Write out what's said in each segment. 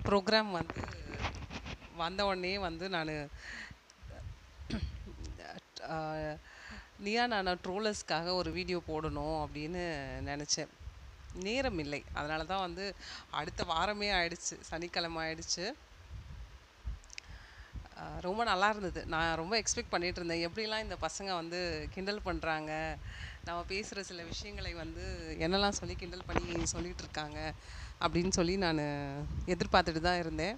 Program வந்து வந்த உடனே வந்து நான் நியா நானா ட்ரோலர்ஸ்க்காக ஒரு வீடியோ போடணும் அப்படின்னு நினச்சேன். நேரம் இல்லை. அதனால தான் வந்து அடுத்த வாரமே ஆயிடுச்சு, சனிக்கிழமை ஆயிடுச்சு. ரொம்ப நல்லா இருந்தது. நான் ரொம்ப எக்ஸ்பெக்ட் பண்ணிட்டு இருந்தேன், எப்படிலாம் இந்த பசங்க வந்து கிண்டல் பண்ணுறாங்க, நம்ம பேசுகிற சில விஷயங்களை வந்து என்னெல்லாம் சொல்லி கிண்டல் பண்ணி சொல்லிட்டு இருக்காங்க அப்படின்னு சொல்லி நான் எதிர்பார்த்துட்டு தான் இருந்தேன்.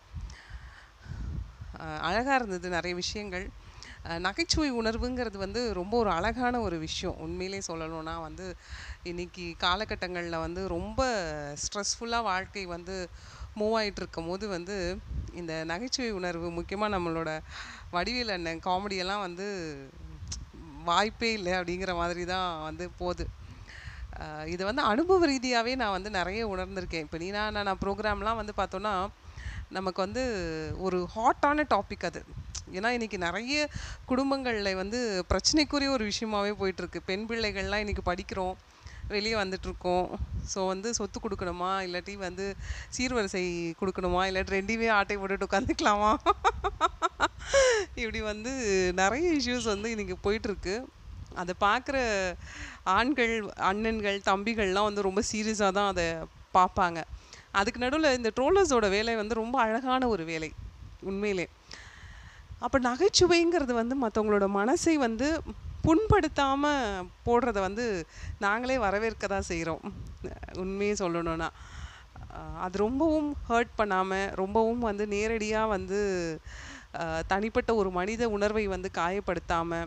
அழகாக இருந்தது நிறைய விஷயங்கள். நகைச்சுவை உணர்வுங்கிறது வந்து ரொம்ப ஒரு அழகான ஒரு விஷயம். உண்மையிலே சொல்லணும்னா வந்து இன்னைக்கு காலகட்டங்களில் வந்து ரொம்ப ஸ்ட்ரெஸ்ஃபுல்லாக வாழ்க்கை வந்து மூவ் ஆகிட்டு இருக்கும் போது வந்து இந்த நகைச்சுவை உணர்வு முக்கியமாக நம்மளோட வடிவேல் அண்ணன் காமெடியெல்லாம் வந்து வாய்ப்பே இல்லை அப்படிங்கிற மாதிரி தான் வந்து போகுது. இது வந்து அனுபவ ரீதியாகவே நான் வந்து நிறைய உணர்ந்திருக்கேன். இப்போ நீனா நான் ப்ரோக்ராம்லாம் வந்து பார்த்தோன்னா நமக்கு வந்து ஒரு ஹாட்டான டாபிக் அது. ஏன்னா இன்றைக்கி நிறைய குடும்பங்களில் வந்து பிரச்சனைக்குரிய ஒரு விஷயமாகவே போயிட்டுருக்கு. பெண் பிள்ளைகள்லாம் இன்றைக்கி படிக்கிறோம், வெளியே வந்துட்ருக்கோம். ஸோ வந்து சொத்து கொடுக்கணுமா, இல்லாட்டி வந்து சீர்வரிசை கொடுக்கணுமா, இல்லாட்டி ரெண்டையுமே ஆட்டை போட்டுட்டு உட்காந்துக்கலாமா, இப்படி வந்து நிறைய இஷ்யூஸ் வந்து இன்றைக்கி போயிட்டுருக்கு. அதை பார்க்குற ஆண்கள், அண்ணன்கள், தம்பிகள்லாம் வந்து ரொம்ப சீரியஸாக தான் அதை பார்ப்பாங்க. அதுக்கு நடுவில் இந்த ட்ரோலர்ஸோட வேலை வந்து ரொம்ப அழகான ஒரு வேலை உண்மையிலே. அப்போ நகைச்சுவைங்கிறது வந்து மற்றவங்களோட மனசை வந்து புண்படுத்தாமல் போடுறத வந்து நாங்களே வரவேற்க தான் செய்கிறோம். உண்மையை சொல்லணும்னா அது ரொம்பவும் ஹர்ட் பண்ணாமல், ரொம்பவும் வந்து நேரடியாக வந்து தனிப்பட்ட ஒரு மனித உணர்வை வந்து காயப்படுத்தாமல்,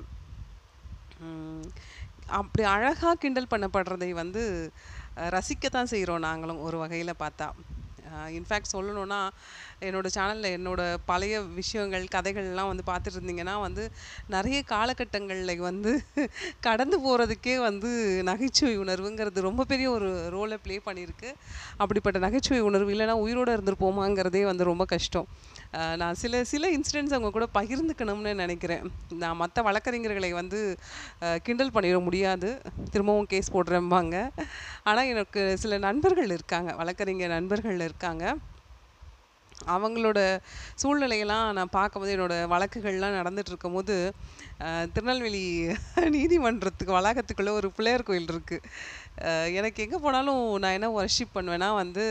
அப்படி அழகாக கிண்டல் பண்ணப்படுறதை வந்து ரசிக்கத்தான் செய்கிறோம் நாங்களும் ஒரு வகையில் பார்த்தா. இன்ஃபேக்ட் சொல்லணுன்னா என்னோடய சேனலில் என்னோடய பழைய விஷயங்கள், கதைகள்லாம் வந்து பார்த்துட்டு இருந்தீங்கன்னா வந்து நிறைய காலகட்டங்களில் வந்து கடந்து போகிறதுக்கே வந்து நகைச்சுவை உணர்வுங்கிறது ரொம்ப பெரிய ஒரு ரோலை ப்ளே பண்ணியிருக்கு. அப்படிப்பட்ட நகைச்சுவை உணர்வு இல்லைன்னா உயிரோடு இருந்திருப்போமாங்கிறதே வந்து ரொம்ப கஷ்டம். நான் சில இன்சிடென்ட்ஸ் அவங்க கூட பகிர்ந்துக்கணும்னு நினைக்கிறேன். நான் மற்ற வழக்கறிஞர்களை வந்து கிண்டல் பண்ணிட முடியாது, திரும்பவும் கேஸ் போடுறேம்பாங்க. ஆனால் எனக்கு சில நண்பர்கள் இருக்காங்க, வழக்கறிஞர் நண்பர்கள் இருக்காங்க. அவங்களோட சூழ்நிலையெல்லாம் நான் பார்க்கும்போது, என்னோடய வழக்குகள்லாம் நடந்துகிட்ருக்கும் போது திருநெல்வேலி நீதிமன்றத்துக்கு வளாகத்துக்குள்ளே ஒரு பிள்ளையார் கோயில் இருக்குது. எனக்கு எங்கே போனாலும் நான் என்ன வர்ஷிப் பண்ணுவேன்னா வந்து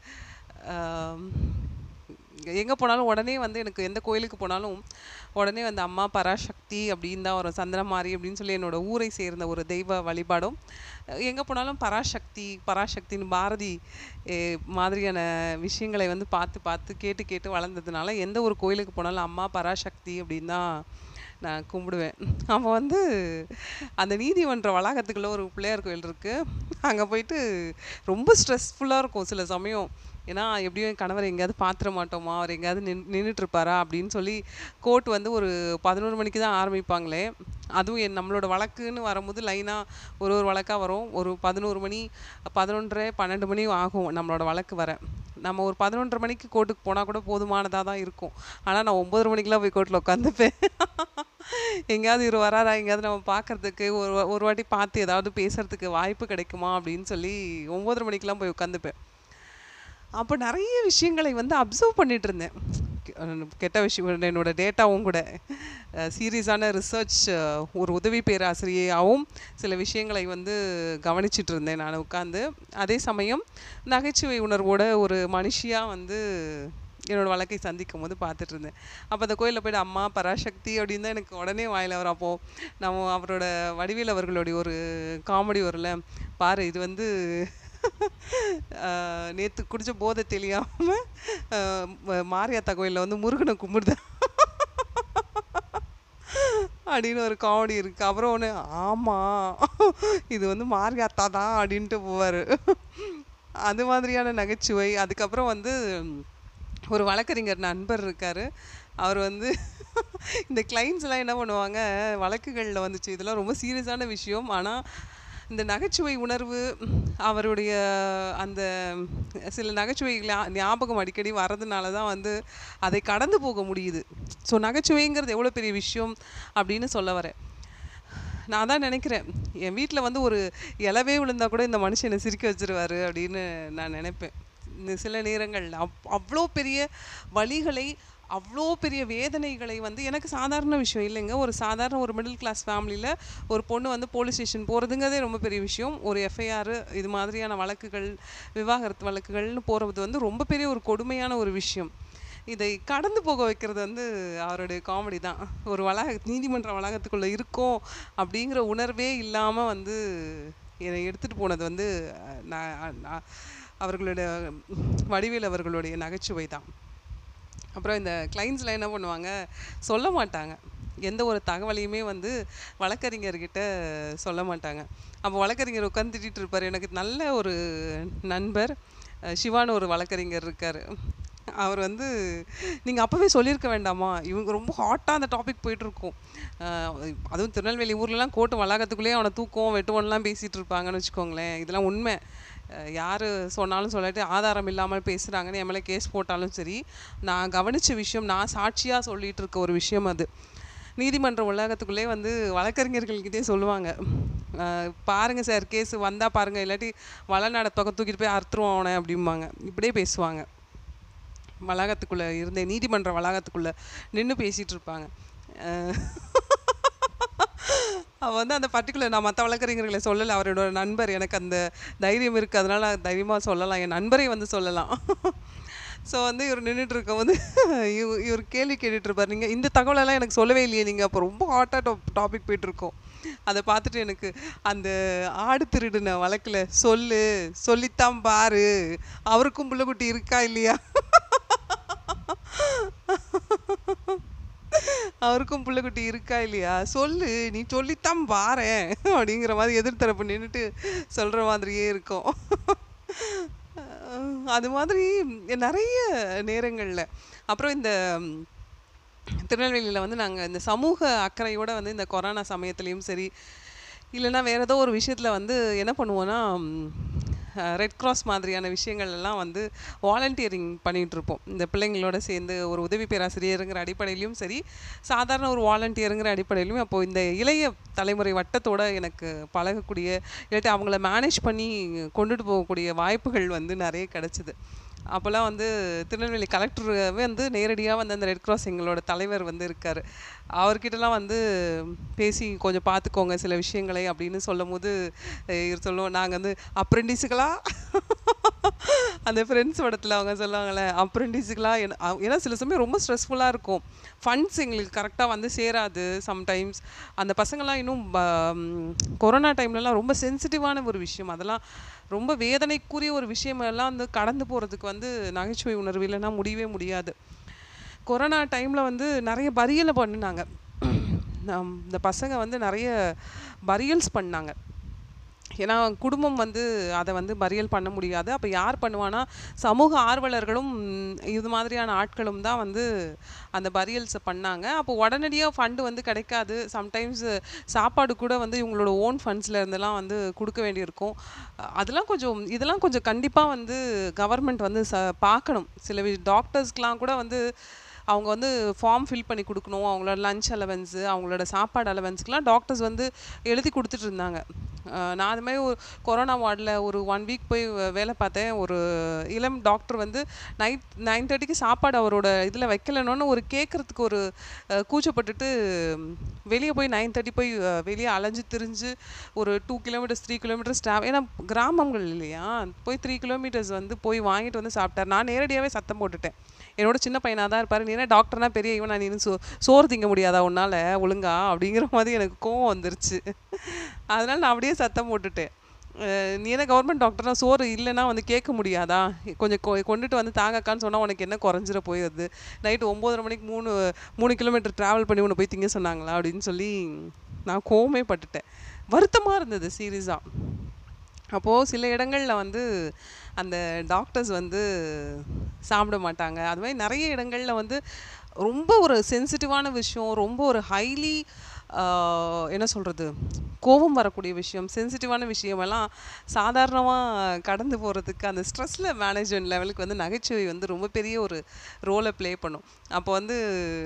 எங்கே போனாலும் உடனே வந்து எனக்கு எந்த கோயிலுக்கு போனாலும் உடனே வந்து அம்மா பராசக்தி அப்படின்னு தான் வரும். சந்திரமாரி அப்படின்னு சொல்லி என்னோடய ஊரை சேர்ந்த ஒரு தெய்வ வழிபாடும். எங்கே போனாலும் பராசக்தின்னு பாரதி மாதிரியான விஷயங்களை வந்து பார்த்து பார்த்து கேட்டு கேட்டு வளர்ந்ததுனால எந்த ஒரு கோயிலுக்கு போனாலும் அம்மா பராசக்தி அப்படின்னு தான் நான் கும்பிடுவேன். அப்போ வந்து அந்த நீதிமன்ற வளாகத்துக்குள்ளே ஒரு பிள்ளையார் கோயில் இருக்குது. அங்கே போயிட்டு ரொம்ப ஸ்ட்ரெஸ்ஃபுல்லாக இருக்கும் சில சமயம். ஏன்னா எப்படியும் என் கணவர் எங்கேயாவது பார்த்துட மாட்டோமா, அவர் எங்கேயாவது நின்றுட்டுருப்பாரா அப்படின்னு சொல்லி கோர்ட் வந்து ஒரு 11 மணிக்கு தான் ஆரம்பிப்பாங்களே. அதுவும் நம்மளோட வழக்குன்னு வரும்போது லைனாக ஒரு வழக்காக வரும். ஒரு 11 மணி, 11:30, 12 மணி ஆகும் நம்மளோட வழக்கு வர. நம்ம ஒரு 11:30 மணிக்கு கோர்ட்டுக்கு போனால் கூட போதுமானதாக தான் இருக்கும். ஆனால் நான் 9 மணிக்கெலாம் போய் கோர்ட்டில் உட்காந்துப்பேன். எங்கேயாவது இவர் வராரா, எங்கேயாவது நம்ம பார்க்குறதுக்கு ஒரு வாட்டி பார்த்து ஏதாவது பேசுகிறதுக்கு வாய்ப்பு கிடைக்குமா அப்படின்னு சொல்லி 9:30 மணிக்கெலாம் போய் உட்காந்துப்பேன். அப்போ நிறைய விஷயங்களை வந்து அப்சர்வ் பண்ணிட்டு இருந்தேன். கெட்ட விஷயம் என்னோடய டேட்டாவும் கூட சீரியஸான ரிசர்ச் ஒரு உதவி பேராசிரியையாகவும் சில விஷயங்களை வந்து கவனிச்சிட்டு இருந்தேன் நான் உட்காந்து. அதே சமயம் நகைச்சுவை உணர்வோட ஒரு மனுஷியாக வந்து என்னோடய வழக்கை சந்திக்கும் போது பார்த்துட்டு இருந்தேன். அப்போ அந்த கோயிலில் போய்ட்டு அம்மா பராசக்தி அப்படின்னு தான் எனக்கு உடனே வாயில் வரும். அப்போது நம்ம அவரோட வடிவேல் அவர்களுடைய ஒரு காமெடி வரல, பாரு இது வந்து நேற்று குடித்த போதை தெரியாமல் மாரியாத்தா கோயிலில் வந்து முருகனை கும்பிடுதேன் அப்படின்னு ஒரு காமெடி இருக்குது. அப்புறம் ஒன்று, ஆமாம் இது வந்து மாரியாத்தா தான் அப்படின்ட்டு போவார். அது மாதிரியான நகைச்சுவை. அதுக்கப்புறம் வந்து ஒரு வழக்கறிஞர் நண்பர் இருக்கார். அவர் வந்து இந்த கிளைண்ட்ஸ்லாம் என்ன பண்ணுவாங்க, வழக்குகளில் வந்துச்சு இதெல்லாம் ரொம்ப சீரியஸான விஷயம், ஆனால் இந்த நகைச்சுவை உணர்வு அவருடைய அந்த சில நகைச்சுவை ஞாபகம் அடிக்கடி வர்றதுனால தான் வந்து அதை கடந்து போக முடியுது. ஸோ நகைச்சுவைங்கிறது எவ்வளோ பெரிய விஷயம் அப்படின்னு சொல்ல வரேன். நான் தான் நினைக்கிறேன், என் வீட்டில் வந்து ஒரு இலவே விழுந்தால் கூட இந்த மனுஷனை சிரிக்க வச்சிருவாரு அப்படின்னு நான் நினைப்பேன். இந்த சில நேரங்கள் அவ்வளோ பெரிய வலிகளை, அவ்வளோ பெரிய வேதனைகளை வந்து எனக்கு சாதாரண விஷயம் இல்லைங்க. ஒரு சாதாரண ஒரு மிடில் கிளாஸ் ஃபேமிலியில் ஒரு பொண்ணு வந்து போலீஸ் ஸ்டேஷன் போகிறதுங்கிறதே ரொம்ப பெரிய விஷயம். ஒரு எஃப்ஐஆர் இது மாதிரியான வழக்குகள், விவாகரத்து வழக்குகள்னு போகிறது வந்து ரொம்ப பெரிய ஒரு கொடுமையான ஒரு விஷயம். இதை கடந்து போக வைக்கிறது வந்து அவருடைய காமெடி தான். ஒரு நீதிமன்ற வளாகத்துக்குள்ளே இருக்கோம் அப்படிங்கிற உணர்வே இல்லாமல் வந்து என்னை எடுத்துகிட்டு போனது வந்து நான் அவர்களுடைய வடிவேல் அவர்களுடைய நகைச்சுவை தான். அப்புறம் இந்த கிளைண்ட்ஸ்லாம் என்ன பண்ணுவாங்க, சொல்ல மாட்டாங்க. எந்த ஒரு தகவலையுமே வந்து வழக்கறிஞர்கிட்ட சொல்ல மாட்டாங்க. அப்போ வழக்கறிஞர் உட்காந்து திட்டிகிட்டு இருப்பார். எனக்கு நல்ல ஒரு நண்பர் சிவான்னு ஒரு வழக்கறிஞர் இருக்கார். அவர் வந்து நீங்கள் அப்போவே சொல்லியிருக்க வேண்டாமா, இவங்க ரொம்ப ஹாட்டாக அந்த டாபிக் போயிட்டுருக்கும். அதுவும் திருநெல்வேலி ஊர்லலாம் கோர்ட்டு வளாகத்துக்குள்ளேயே அவனை தூக்கம் வெட்டுவோன்லாம் பேசிகிட்டு இருப்பாங்கன்னு வச்சுக்கோங்களேன். இதெல்லாம் உண்மை. யார் சொன்னாலும் சொல்லாட்டி ஆதாரம் இல்லாமல் பேசுகிறாங்கன்னு என் மேலே கேஸ் போட்டாலும் சரி, நான் கவனித்த விஷயம், நான் சாட்சியாக சொல்லிகிட்டு இருக்க ஒரு விஷயம் அது. நீதிமன்ற வளாகத்துக்குள்ளே வந்து வழக்கறிஞர்கள்கிட்டே சொல்லுவாங்க, பாருங்கள் சார் கேஸ் வந்தால் பாருங்கள், இல்லாட்டி வளநாட பக்கம் தூக்கிட்டு போய் அறுத்துருவோம் அவனை அப்படிம்பாங்க. இப்படியே பேசுவாங்க. வளாகத்துக்குள்ளே இருந்தேன், நீதிமன்ற வளாகத்துக்குள்ளே நின்று பேசிகிட்டு இருப்பாங்க. அவள் வந்து அந்த பர்டிகுலர், நான் மற்ற வழக்கறிஞர்களை சொல்லலை, அவரோட நண்பர், எனக்கு அந்த தைரியம் இருக்குது, அதனால் தைரியமாக சொல்லலாம், என் நண்பரை வந்து சொல்லலாம். ஸோ வந்து இவர் நின்றுட்டு இருக்கும்போது இவர் கேள்வி கேட்டுட்ருப்பார், நீங்கள் இந்த தகவலெல்லாம் எனக்கு சொல்லவே இல்லையே, நீங்கள் அப்போ ரொம்ப ஹாட்டாக டாபிக் போயிட்டுருக்கோம். அதை பார்த்துட்டு எனக்கு அந்த ஆடு திருடுன வழக்கில் சொல்லித்தான் பாரு, அவருக்கும் புள்ளக்குட்டி இருக்கா இல்லையா, அவருக்கும் புள்ளக்குட்டி இருக்கா இல்லையா, சொல்லு, நீ சொல்லித்தான் பாரேன் அப்படிங்கிற மாதிரி எதிர்த்தரப்பு நின்றுட்டு சொல்கிற மாதிரியே இருக்கும். அது மாதிரி நிறைய நேரங்களில். அப்புறம் இந்த திருநெல்வேலியில் வந்து நாங்கள் இந்த சமூக அக்கறையோடு வந்து இந்த கொரோனா சமயத்துலேயும் சரி, இல்லைன்னா வேறு ஏதோ ஒரு விஷயத்தில் வந்து என்ன பண்ணுவோன்னா, ரெட் கிராஸ் மாதிரியான விஷயங்கள் எல்லாம் வந்து வாலண்டியரிங் பண்ணிகிட்ருப்போம். இந்த பிள்ளைங்களோட சேர்ந்து ஒரு உதவி பேராசிரியருங்கிற அடிப்படையிலையும் சரி, சாதாரண ஒரு வாலண்டியருங்கிற அடிப்படையிலையும் அப்போது இந்த இளைய தலைமுறை வட்டத்தோடு எனக்கு பழகக்கூடிய, இல்லாட்டி அவங்கள மேனேஜ் பண்ணி கொண்டுட்டு போகக்கூடிய வாய்ப்புகள் வந்து நிறைய கிடச்சிது. அப்போல்லாம் வந்து திருநெல்வேலி கலெக்டர் வந்து நேரடியாக வந்து அந்த ரெட் கிராஸ் எங்களோட தலைவர் வந்து இருக்கார். அவர்கிட்டலாம் வந்து பேசி கொஞ்சம் பார்த்துக்கோங்க சில விஷயங்களை அப்படின்னு சொல்லும் போது இவர் சொல்லுவோம், நாங்கள் வந்து அப்ரெண்டிஸுகளா அந்த ஃப்ரெண்ட்ஸ் படத்தில் அவங்க சொல்லுவாங்கள்ல, அப்ரெண்டிஸுகளா ஏன்னா சில சமயம் ரொம்ப ஸ்ட்ரெஸ்ஃபுல்லாக இருக்கும். ஃபண்ட்ஸ் எங்களுக்கு கரெக்டாக வந்து சேராது சம்டைம்ஸ். அந்த பசங்கள்லாம் இன்னும் கொரோனா டைம்லலாம் ரொம்ப சென்சிட்டிவான ஒரு விஷயம், அதெல்லாம் ரொம்ப வேதனைக்குரிய ஒரு விஷயமெல்லாம் வந்து கடந்து போகிறதுக்கு வந்து நகைச்சுவை உணர்வு இல்லைன்னா முடியவே முடியாது. கொரோனா டைமில் வந்து நிறைய பரியலை பண்ணினாங்க. இந்த பசங்க வந்து நிறைய பரியல்ஸ் பண்ணாங்க. ஏன்னா குடும்பம் வந்து அதை வந்து பரியல் பண்ண முடியாது. அப்போ யார் பண்ணுவானா, சமூக ஆர்வலர்களும் இது மாதிரியான ஆட்களும் தான் வந்து அந்த பரியல்ஸை பண்ணாங்க. அப்போ உடனடியாக ஃபண்டு வந்து கிடைக்காது. சம்டைம்ஸ் சாப்பாடு கூட வந்து இவங்களோட ஓன் ஃபண்ட்ஸில் இருந்தெல்லாம் வந்து கொடுக்க வேண்டியிருக்கும். இதெல்லாம் கொஞ்சம் கண்டிப்பாக வந்து கவர்மெண்ட் வந்து பார்க்கணும். சில டாக்டர்ஸ்க்கெலாம் கூட வந்து அவங்க வந்து ஃபார்ம் ஃபில் பண்ணி கொடுக்கணும். அவங்களோட லஞ்ச் அலவன்ஸு, அவங்களோட சாப்பாடு அலவன்ஸ்க்கெலாம் டாக்டர்ஸ் வந்து எழுதி கொடுத்துட்டு இருந்தாங்க. நான் அது மாதிரி ஒரு கொரோனா வார்டில் ஒரு 1 வீக் போய் வேலை பார்த்தேன். ஒரு இளம் டாக்டர் வந்து நைட் 9:30க்கு சாப்பாடு அவரோட இதில் வைக்கலன்னு ஒரு கேட்குறதுக்கு ஒரு கூச்சப்பட்டுட்டு வெளியே போய் 9:30 போய் வெளியே அலைஞ்சு திரிஞ்சு ஒரு 2 கிலோமீட்டர்ஸ் 3 கிலோமீட்டர்ஸ் ஏன்னா கிராமங்கள் இல்லையா, போய் 3 கிலோமீட்டர்ஸ் வந்து போய் வாங்கிட்டு வந்து சாப்பிட்டார். நான் நேரடியாகவே சத்தம் போட்டுட்டேன். என்னோட சின்ன பையனாக தான் இருப்பார், நீ என்ன டாக்டர்னா பெரிய இவன், நீ சோறு திங்க முடியாதா உன்னால் ஒழுங்கா அப்படிங்கிற மாதிரி எனக்கு கோவம் வந்துருச்சு. அதனால் நான் அப்படியே சத்தம் போட்டுட்டேன், நீ என்ன கவர்மெண்ட் டாக்டர்னா சோறு இல்லைன்னா வந்து கேட்க முடியாதா, கொஞ்சம் கொண்டுட்டு வந்து தாங்கக்கான்னு சொன்னால் உனக்கு என்ன குறைஞ்சிட போயிடுது, நைட்டு 9:30 மணிக்கு 3 கிலோமீட்டர் ட்ராவல் பண்ணி உன்னை போய் திங்க சொன்னாங்களா அப்படின்னு சொல்லி நான் கோவமே பட்டுட்டேன். வருத்தமாக இருந்தது சீரியஸாக. அப்போது சில இடங்களில் வந்து அந்த டாக்டர்ஸ் வந்து சாப்பிட மாட்டாங்க. அது மாதிரி நிறைய இடங்களில் வந்து ரொம்ப ஒரு சென்சிட்டிவான விஷயம், ரொம்ப ஒரு ஹைலி என்ன சொல்கிறது, கோபம் வரக்கூடிய விஷயம், சென்சிட்டிவான விஷயமெல்லாம் சாதாரணமாக கடந்து போகிறதுக்கு அந்த ஸ்ட்ரெஸ்ஸில் மேனேஜ்மெண்ட் லெவலுக்கு வந்து நகைச்சுவை வந்து ரொம்ப பெரிய ஒரு ரோலை ப்ளே பண்ணும். அப்போ வந்து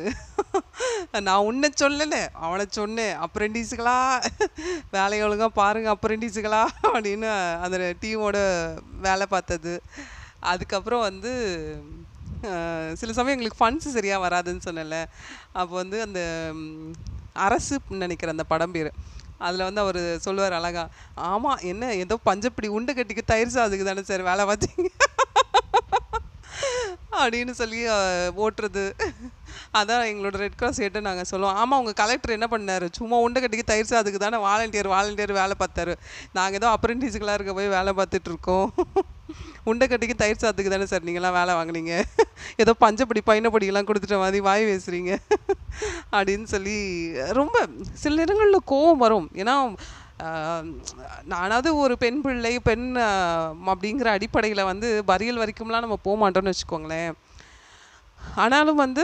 நான் உன்னை சொல்லலை அவனை சொன்னேன், அப்ரெண்டிஸுகளா வேலையை ஒழுங்காக பாருங்கள் அப்ரெண்டிஸுகளா அப்படின்னு அந்த டீமோட வேலை பார்த்தது. அதுக்கப்புறம் வந்து சில சமயம் எங்களுக்கு ஃபண்ட்ஸ் சரியாக வராதுன்னு சொன்னேன்ல. அப்போ வந்து அந்த ம், அரசுன்னு நினைக்கிறேன் அந்த படம் பேர். அதில் வந்து அவர் சொல்லுவார் அழகா, ஆமாம் என்ன ஏதோ பஞ்சப்படி உண்டை கட்டிக்கு தயிர் சாதத்துக்கு தானே சார் வேலை பார்த்தீங்க அப்படின்னு சொல்லி ஓட்டுறது. அதான் எங்களோட ரெட் கிராஸ் ஏட்ட நாங்கள் சொல்லுவோம், ஆமாம் உங்கள் கலெக்டர் என்ன பண்ணார், சும்மா உண்டை கட்டிக்கு தயிர் சாதத்துக்கு தானே வாலண்டியர் வேலை பார்த்தாரு, நாங்கள் ஏதோ அப்ரெண்டிஸுக்கெலாம் இருக்க போய் வேலை பார்த்துட்ருக்கோம். உண்டை கட்டிக்கு தயிர் சாதத்துக்கு தானே சார் நீங்களாம் வேலை வாங்குனீங்க, ஏதோ பஞ்சப்படி பையனப்படியெல்லாம் கொடுத்துட்ட மாதிரி வாய் பேசுகிறீங்க அப்படின்னு சொல்லி ரொம்ப சில நேரங்களில் கோவம் வரும். ஏன்னா நானாவது ஒரு பெண் பிள்ளை அப்படிங்கிற அடிப்படையில் வந்து பரியல் வரைக்கும்லாம் நம்ம போக மாட்டோம்னு வச்சுக்கோங்களேன். ஆனாலும் வந்து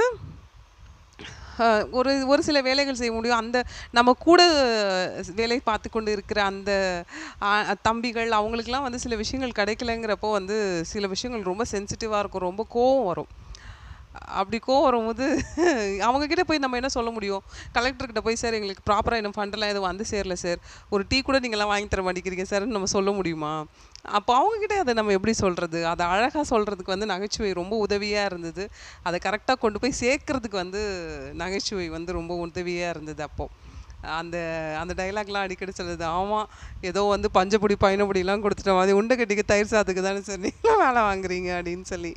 ஒரு ஒரு சில வேலைகள் செய்ய முடியும். அந்த நம்ம கூட வேலை பார்த்து கொண்டு இருக்கிற அந்த தம்பிகள் அவங்களுக்கெல்லாம் வந்து சில விஷயங்கள் கிடைக்கலங்கிறப்போ வந்து சில விஷயங்கள் ரொம்ப சென்சிட்டிவாக இருக்கும், ரொம்ப கோவம் வரும். அப்படி கோவம் வரும்போது அவங்கக்கிட்ட போய் நம்ம என்ன சொல்ல முடியும், கலெக்டர்கிட்ட போய் சார் எங்களுக்கு ப்ராப்பராக என்ன ஃபண்டெல்லாம் எதுவும் வந்து சேரல சார், ஒரு டீ கூட நீங்கள்லாம் வாங்கி தர மாட்டேங்கிறீங்க சார்ன்னு நம்ம சொல்ல முடியுமா? அப்போ அவங்கக்கிட்ட அதை நம்ம எப்படி சொல்கிறது? அதை அழகாக சொல்கிறதுக்கு வந்து நகைச்சுவை ரொம்ப உதவியாக இருந்தது. அதை கரெக்டாக கொண்டு போய் சேர்க்கறதுக்கு வந்து நகைச்சுவை வந்து ரொம்ப உதவியாக இருந்தது அப்போது. அந்த அந்த டைலாக்லாம் அடிக்கடி சொல்லுது, ஆமாம் ஏதோ வந்து பஞ்சப்பொடி பயணப்பொடிலாம் கொடுத்துட்ட மாதிரி உண்டை கட்டிக்கு தயிர் சாதத்துக்கு தானே சார் நீங்களும் வேலை வாங்குறீங்க அப்படின்னு சொல்லி.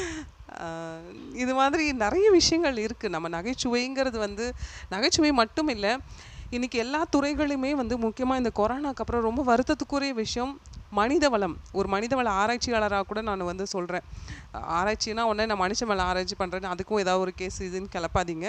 இது மாதிரி நிறைய விஷயங்கள் இருக்குது. நம்ம நகைச்சுவைங்கிறது வந்து நகைச்சுவை மட்டும் இல்லை, இன்றைக்கி எல்லா துறைகளுமே வந்து முக்கியமாக இந்த கொரோனாக்கு அப்புறம் ரொம்ப வருத்தத்துக்குரிய விஷயம் மனித வளம். ஒரு மனித வள ஆராய்ச்சியாளராக கூட நான் வந்து சொல்கிறேன். ஆராய்ச்சினா உடனே நான் மனுஷன் மேலே ஆராய்ச்சி பண்ணுறேன்னு அதுக்கும் ஏதாவது ஒரு கேஸ் இதுன்னு கிளப்பாதீங்க.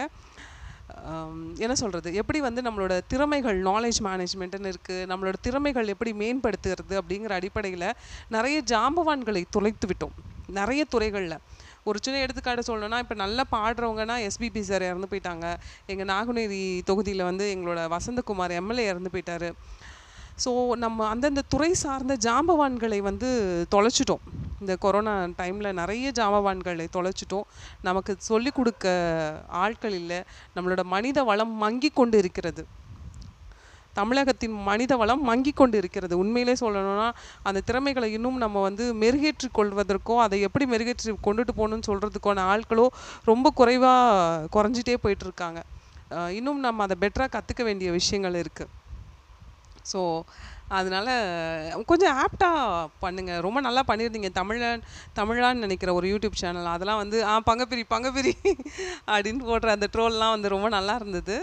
என்ன சொல்கிறது, எப்படி வந்து நம்மளோட திறமைகள் நாலேஜ் மேனேஜ்மெண்ட்டுன்னு இருக்குது, நம்மளோட திறமைகள் எப்படி மேம்படுத்துகிறது அப்படிங்கிற அடிப்படையில் நிறைய ஜாம்பவான்களை தொலைத்து விட்டோம் நிறைய துறைகளில். ஒரு சின்ன எடுத்துக்காட்டு சொல்லணும்னா, இப்போ நல்லா பாடுறவங்கன்னா எஸ்பிபி சார் இறந்து போயிட்டாங்க. எங்கள் நாகுநேரி தொகுதியில் வந்து எங்களோட வசந்தகுமார் எம்எல்ஏ இறந்து போயிட்டார். ஸோ நம்ம அந்தந்த துறை சார்ந்த ஜாம்பவான்களை வந்து தொலைச்சிட்டோம். இந்த கொரோனா டைமில் நிறைய ஜாம்பவான்களை தொலைச்சிட்டோம். நமக்கு சொல்லிக் கொடுக்க ஆட்கள் இல்லை. நம்மளோட மனித வளம் மங்கி கொண்டு இருக்கிறது. தமிழகத்தின் மனித வளம் மங்கி கொண்டு இருக்கிறது. உண்மையிலே சொல்லணும்னா அந்த திறமைகளை இன்னும் நம்ம வந்து மெருகேற்றி கொள்வதற்கோ அதை எப்படி மெருகேற்றி கொண்டுட்டு போகணுன்னு சொல்கிறதுக்கான ஆட்களோ ரொம்ப குறைஞ்சிட்டே போயிட்டுருக்காங்க. இன்னும் நம்ம அதை பெட்டராக கற்றுக்க வேண்டிய விஷயங்கள் இருக்குது. ஸோ அதனால் கொஞ்சம் ஆப்டாக பண்ணுங்கள். ரொம்ப நல்லா பண்ணியிருந்தீங்க. தமிழான்னு நினைக்கிற ஒரு யூடியூப் சேனல், அதெல்லாம் வந்து பங்கப்பிரி அப்படின்னு போடுற அந்த ட்ரோல்லாம் வந்து ரொம்ப நல்லா இருந்தது.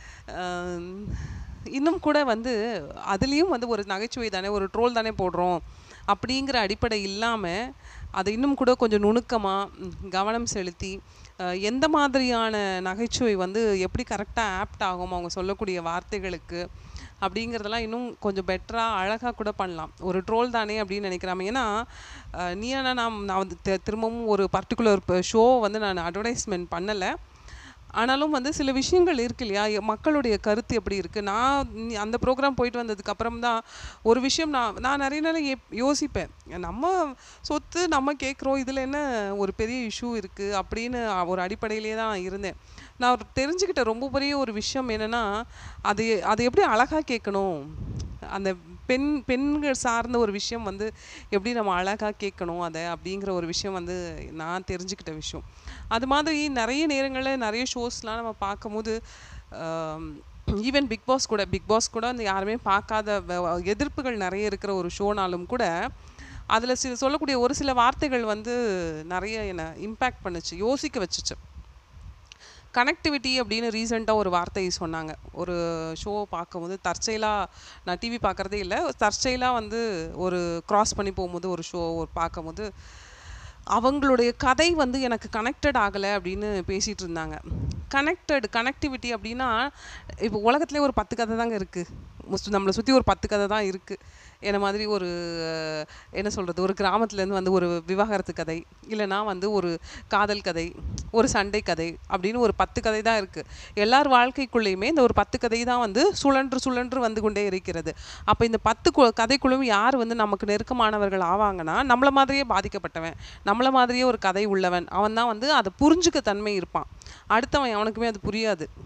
இன்னும் கூட வந்து அதுலேயும் வந்து ஒரு நகைச்சுவை தானே, ஒரு ட்ரோல் தானே போடுறோம் அப்படிங்கிற அடிப்படை இல்லாமல் அதை இன்னும் கூட கொஞ்சம் நுணுக்கமாக கவனம் செலுத்தி எந்த மாதிரியான நகைச்சுவை வந்து எப்படி கரெக்டாக ஆப்ட் ஆகும் அவங்க சொல்லக்கூடிய வார்த்தைகளுக்கு அப்படிங்கிறதெல்லாம் இன்னும் கொஞ்சம் பெட்டராக அழகாக கூட பண்ணலாம். ஒரு ட்ரோல் தானே அப்படின்னு நினைக்கிறாம. ஏன்னா நீயா நான் வந்து திரும்பவும் ஒரு பர்டிகுலர் ஷோ வந்து நான் அட்வர்டைஸ்மெண்ட் பண்ணலை. ஆனாலும் வந்து சில விஷயங்கள் இருக்கு இல்லையா, மக்களுடைய கருத்து எப்படி இருக்குது. நான் அந்த ப்ரோக்ராம் போயிட்டு வந்ததுக்கப்புறம் தான் ஒரு விஷயம் நான் நிறைய நேரம் யோசிப்பேன், நம்ம சொத்து நம்ம கேட்குறோம், இதில் என்ன ஒரு பெரிய இஷ்யூ இருக்குது அப்படின்னு ஒரு அடிப்படையிலே தான் இருந்தேன். நான் தெரிஞ்சுக்கிட்ட ரொம்ப பெரிய ஒரு விஷயம் என்னென்னா, அது அது எப்படி அழகாக கேட்கணும், அந்த பெண்கள் சார்ந்த ஒரு விஷயம் வந்து எப்படி நம்ம அழகாக கேட்கணும் அதை அப்படிங்கிற ஒரு விஷயம் வந்து நான் தெரிஞ்சுக்கிட்ட விஷயம். அது மாதிரி நிறைய நேரங்களில் நிறைய ஷோஸ்லாம் நம்ம பார்க்கும்போது ஈவன் பிக் பாஸ் கூட அந்த யாருமே பார்க்காத எதிர்ப்புகள் நிறைய இருக்கிற ஒரு ஷோனாலும் கூட அதில் சொல்லக்கூடிய ஒரு சில வார்த்தைகள் வந்து நிறைய என்னை இம்பேக்ட் பண்ணுச்சு, யோசிக்க வச்சுச்சு. கனெக்டிவிட்டி அப்படின்னு ரீசெண்டாக ஒரு வார்த்தை சொன்னாங்க. ஒரு ஷோ பார்க்கும்போது தற்செயலாக, நான் டிவி பார்க்குறதே இல்லை, தற்செயலாக வந்து ஒரு க்ராஸ் பண்ணி போகும்போது ஒரு ஷோ பார்க்கும்போது அவங்களுடைய கதை வந்து எனக்கு கனெக்டட் ஆகலை அப்படின்னு பேசிகிட்டு இருந்தாங்க. கனெக்டிவிட்டி அப்படின்னா இப்போ உலகத்துலேயே ஒரு 10 கதை தாங்க இருக்குது, நம்மளை சுற்றி ஒரு 10 கதை தான் இருக்குது. என்ன மாதிரி ஒரு என்ன சொல்கிறது, ஒரு கிராமத்துலேருந்து வந்து ஒரு விவாகரத்து கதை, இல்லைனா வந்து ஒரு காதல் கதை, ஒரு சண்டை கதை அப்படின்னு ஒரு 10 கதை தான் இருக்குது. எல்லார் வாழ்க்கைக்குள்ளேயுமே இந்த ஒரு 10 கதை தான் வந்து சுழன்று வந்து கொண்டே இருக்கிறது. அப்போ இந்த 10 கதைக்குள்ளும் யார் வந்து நமக்கு நெருக்கமானவர்கள் ஆவாங்கன்னா, நம்மளை மாதிரியே பாதிக்கப்பட்டவன், நம்மளை மாதிரியே ஒரு கதை உள்ளவன், அவன் தான் வந்து அதை புரிஞ்சுக்க தன்மை இருப்பான். அடுத்தவன் அவனுக்குமே அது புரியாது.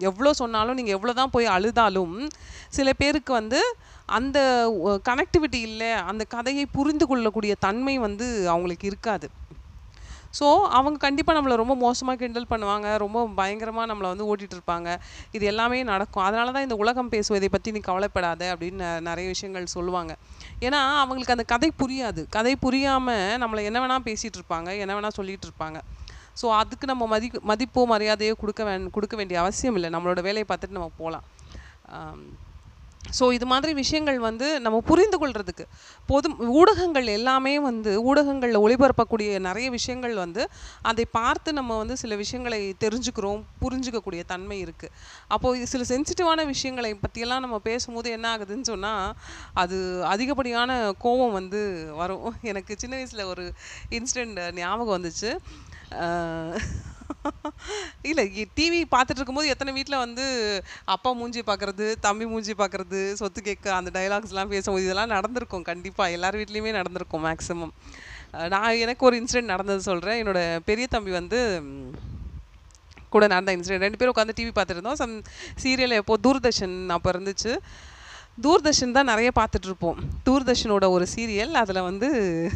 எவ்வளோ சொன்னாலும் நீங்கள் எவ்வளோ தான் போய் அழுதாலும் சில பேருக்கு வந்து அந்த கனெக்டிவிட்டி இல்லை, அந்த கதையை புரிந்து கொள்ளக்கூடிய தன்மை வந்து அவங்களுக்கு இருக்காது. ஸோ அவங்க கண்டிப்பாக நம்மளை ரொம்ப மோசமாக கிண்டல் பண்ணுவாங்க, ரொம்ப பயங்கரமாக நம்மளை வந்து ஓட்டிகிட்டு இருப்பாங்க. இது எல்லாமே நடக்கும். அதனால தான் இந்த உலகம் பேசுவதை பற்றி நீ கவலைப்படாத அப்படின்னு நிறைய விஷயங்கள் சொல்லுவாங்க. ஏன்னா அவங்களுக்கு அந்த கதை புரியாது. கதை புரியாமல் நம்மளை என்ன வேணால் பேசிகிட்டு இருப்பாங்க, என்ன வேணால் சொல்லிகிட்டு இருப்பாங்க. ஸோ அதுக்கு நம்ம மதிப்போ மரியாதையோ கொடுக்க வேண்டிய அவசியம் இல்லை. நம்மளோட வேலையை பார்த்துட்டு நம்ம போகலாம். ஸோ இது மாதிரி விஷயங்கள் வந்து நம்ம புரிந்து கொள்றதுக்கு ஊடகங்கள் எல்லாமே வந்து ஊடகங்களில் ஒளிபரப்பக்கூடிய நிறைய விஷயங்கள் வந்து அதை பார்த்து நம்ம வந்து சில விஷயங்களை தெரிஞ்சுக்கிறோம், புரிஞ்சுக்கக்கூடிய தன்மை இருக்குது. அப்போது சில சென்சிட்டிவான விஷயங்களை பற்றியெல்லாம் நம்ம பேசும்போது என்ன ஆகுதுன்னு சொன்னால் அது அதிகப்படியான கோபம் வந்து வரும். எனக்கு சின்ன வயசில் ஒரு இன்சிடெண்ட் ஞாபகம் வந்துச்சு. இல்லை, டிவி பார்த்துட்டு இருக்கும்போது எத்தனை வீட்டில் வந்து அப்பா மூஞ்சி பார்க்குறது, தம்பி மூஞ்சி பார்க்குறது, சொத்து கேட்க அந்த டைலாக்ஸ்லாம் பேசும்போது இதெல்லாம் நடந்திருக்கும். கண்டிப்பாக எல்லார் வீட்லேயுமே நடந்திருக்கும் மேக்ஸிமம். எனக்கு ஒரு இன்சிடென்ட் நடந்தது சொல்கிறேன். என்னோடய பெரிய தம்பி வந்து கூட நடந்த இன்சிடென்ட். 2 பேரும் உட்காந்து டிவி பார்த்துட்டு இருந்தோம். சீரியல் எப்போ தூர்தர்ஷன் அப்போ இருந்துச்சு. தூர்தர்ஷன் தான் நிறைய பார்த்துட்ருப்போம். தூர்தர்ஷனோட ஒரு சீரியல், அதில் வந்து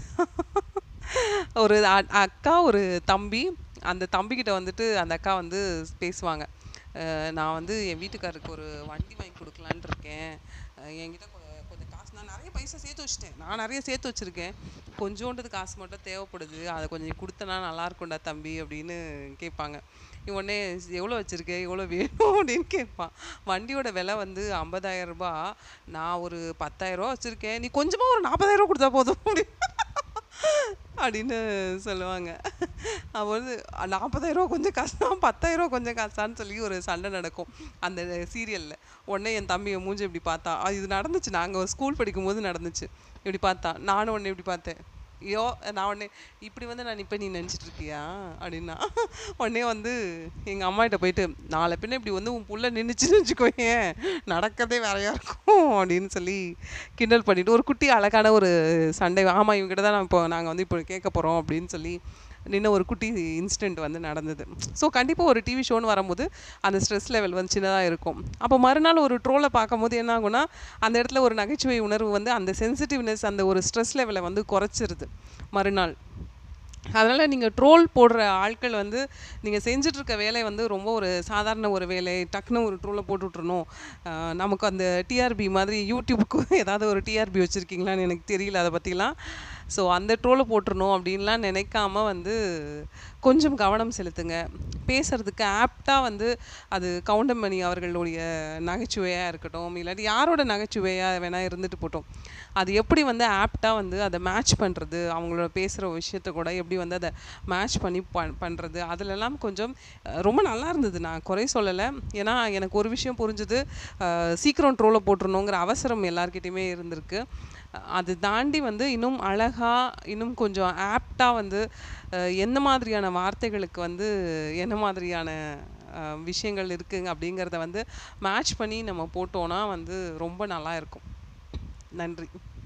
ஒரு அக்கா ஒரு தம்பி. அந்த தம்பிக்கிட்ட வந்துட்டு அந்த அக்கா வந்து பேசுவாங்க. நான் வந்து என் வீட்டுக்காரருக்கு ஒரு வண்டி வாங்கி கொடுக்கலான்ட்டு இருக்கேன். என்கிட்ட கொஞ்சம் காசு, நான் நிறைய பைசா சேர்த்து வச்சுட்டேன், நான் நிறைய சேர்த்து வச்சுருக்கேன், கொஞ்சோண்டது காசு மட்டும் தேவைப்படுது, அதை கொஞ்சம் கொடுத்தனா நல்லாயிருக்கும்டா தம்பி அப்படின்னு கேட்பாங்க. உடனே எவ்வளோ வச்சுருக்கேன், எவ்வளோ வேணும் அப்படின்னு கேட்பான். வண்டியோட விலை வந்து 50,000 ரூபா. நான் ஒரு 10,000 ரூபா வச்சுருக்கேன், நீ கொஞ்சமாக ஒரு 40,000 ரூபா கொடுத்தா போதும் அப்படின்னு சொல்லுவாங்க. அப்போ வந்து 40,000 ரூபா கொஞ்சம் காசு தான், 10,000 ரூபா கொஞ்சம் காசான்னு சொல்லி ஒரு சண்டை நடக்கும் அந்த சீரியலில். உடனே என் தம்பி என் மூஞ்சி இப்படி பார்த்தா, இது நடந்துச்சு, நாங்கள் ஸ்கூல் படிக்கும்போது நடந்துச்சு. இப்படி பார்த்தா, நானும் உடனே இப்படி பார்த்தேன். ஐயோ, நான் உடனே இப்படி வந்து நான் இப்போ நீ நினச்சிட்டு இருக்கியா அப்படின்னா, உடனே வந்து எங்கள் அம்மாகிட்ட போயிட்டு, நாளை பின்ன இப்படி வந்து உன் புள்ள நின்றுச்சுன்னு வச்சுக்கோயேன், நடக்கிறதே வேறையாக இருக்கும் அப்படின்னு சொல்லி கிண்டல் பண்ணிவிட்டு ஒரு குட்டி அழகான ஒரு சண்டை. ஆமாம், இவங்ககிட்ட தான் நாங்கள் வந்து இப்போ கேட்க போகிறோம் அப்படின்னு சொல்லி நின்று ஒரு குட்டி இன்சிடெண்ட் வந்து நடந்தது. ஸோ கண்டிப்பாக ஒரு டிவி ஷோன்னு வரும்போது அந்த ஸ்ட்ரெஸ் லெவல் வந்து சின்னதாக இருக்கும். அப்போ மறுநாள் ஒரு ட்ரோலை பார்க்கும்போது என்ன ஆகும்னா, அந்த இடத்துல ஒரு நகைச்சுவை உணர்வு வந்து அந்த சென்சிட்டிவ்னஸ், அந்த ஒரு ஸ்ட்ரெஸ் லெவலை வந்து குறைச்சிருது மறுநாள். அதனால் நீங்கள் ட்ரோல் போடுற ஆட்கள் வந்து நீங்கள் செஞ்சிட்ருக்க வேலை வந்து ரொம்ப ஒரு சாதாரண ஒரு வேலை, டக்குன்னு ஒரு ட்ரோலை போட்டு விட்றணும், நமக்கு அந்த டிஆர்பி மாதிரி யூடியூபுக்கு ஏதாவது ஒரு டிஆர்பி வச்சுருக்கீங்களான்னு எனக்கு தெரியல அதை பற்றிலாம். ஸோ அந்த ட்ரோலை போட்டுறணும் அப்படின்லாம் நினைக்காம வந்து கொஞ்சம் கவனம் செலுத்துங்க. பேசுகிறதுக்கு ஆப்டாக வந்து அது கவுண்டமணி அவர்களுடைய நகைச்சுவையாக இருக்கட்டும், இல்லாட்டி யாரோட நகைச்சுவையாக வேணால் இருந்துட்டு போட்டோம், அது எப்படி வந்து ஆப்டாக வந்து அதை மேட்ச் பண்ணுறது, அவங்களோட பேசுகிற விஷயத்த கூட எப்படி வந்து அதை மேட்ச் பண்ணி பண்ணுறது, அதிலெல்லாம் கொஞ்சம் ரொம்ப நல்லா இருந்தது. நான் குறை சொல்லலை. ஏன்னா எனக்கு ஒரு விஷயம் புரிஞ்சுது, சீக்கிரம் ட்ரோலை போட்டுருணுங்கிற அவசரம் எல்லாருக்கிட்டையுமே இருந்திருக்கு. அது தாண்டி வந்து இன்னும் அழகாக, இன்னும் கொஞ்சம் ஆப்டாக வந்து எந்த மாதிரியான வார்த்தைகளுக்கு வந்து என்ன மாதிரியான விஷயங்கள் இருக்குங்க அப்படிங்கிறத வந்து மேட்ச் பண்ணி நம்ம போட்டோன்னா வந்து ரொம்ப நல்லா இருக்கும். நன்றி.